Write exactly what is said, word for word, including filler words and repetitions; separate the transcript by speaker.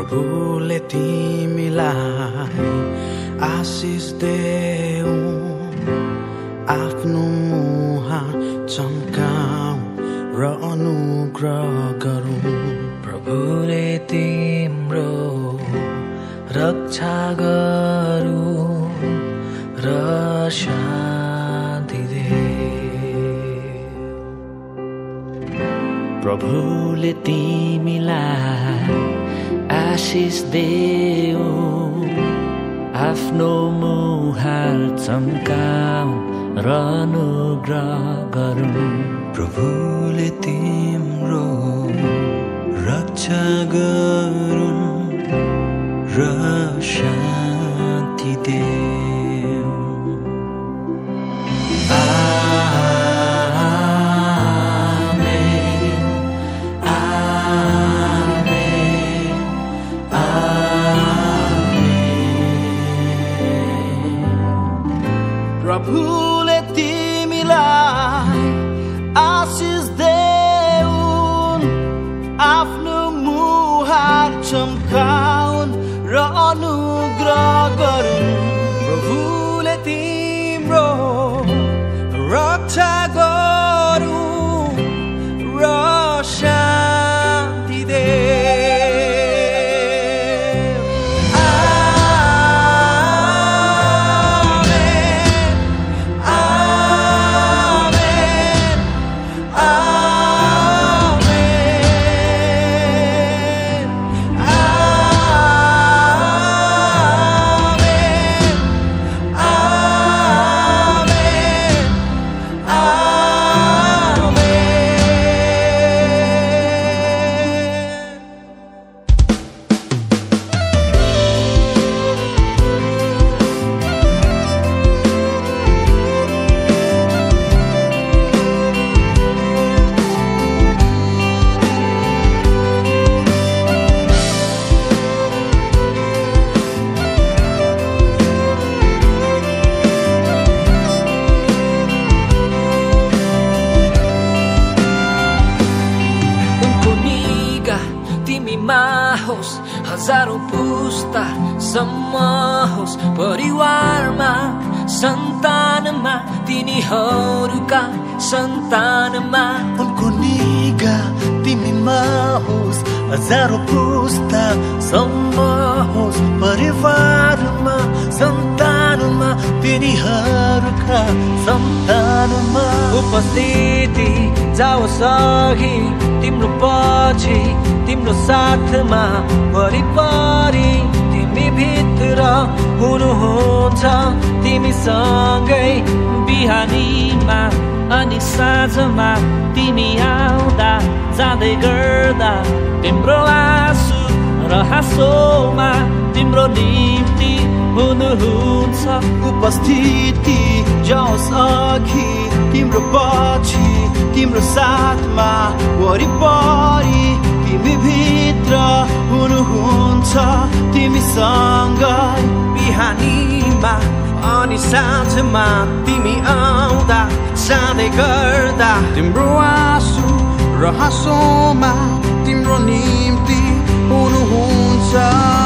Speaker 1: प्रभुले तिमीलाई आशिष देऊन्, आफ्नो मुहार चम्काउन् र अनुग्रह गरून्।
Speaker 2: प्रभुले तिम्रो रक्षा गरून् र शान्ति दे।
Speaker 3: प्रभुले तिमीलाई आशिष देऊन्, आफ्नो मुहार चम्काउन् र अनुग्रह गरून्।
Speaker 4: प्रभुले तिम्रो रक्षा गरून् र शान्ति देऊन्।
Speaker 3: आमेन, आमेन, आमेन।
Speaker 1: प्रभुले तिमीलाई आशिष देऊन्, आफ्नो मुहार चम्काउन् र अनुग्रह गरून्। प्रभुले तिम्रो रक्षा गरून् र शान्ति देऊन्। आमेन, आमेन, आमेन,
Speaker 2: होस्, हजारौं पुस्तासम्म होस्, परिवारमा सन्तानमा तिनीहरूका सन्तानमा
Speaker 4: उनको निगाह तिमीमा होस्, हजारौं पुस्तासम्म होस्, परिवारमा सन्तानमा तिनीहरूका सन्तानमा
Speaker 2: उपस्थिति जाओस् अघि तिम्रो पछि तिम्रो साथमा वरिपरि तिमी भित्र हुनुहुन्छ, तिमीसँगै बिहानीमा अनि साँझमा तिमी आउँदा जाँदै गर्दा तिम्रो आँसु र हाँसोमा तिम्रो निम्ति हुनुहुन्छ।
Speaker 4: उपस्थिति जाओस् अघि तिम्रो पछि तिम्रो साथमा वरिपरि तिमी भित्र हुनुहुन्छ, तिमीसँगै
Speaker 1: बिहानीमा अनि साँझमा तिमी आउँदा जाँदै गर्दा तिम्रो आँसु र हाँसोमा तिम्रो निम्ति हुनुहुन्छ।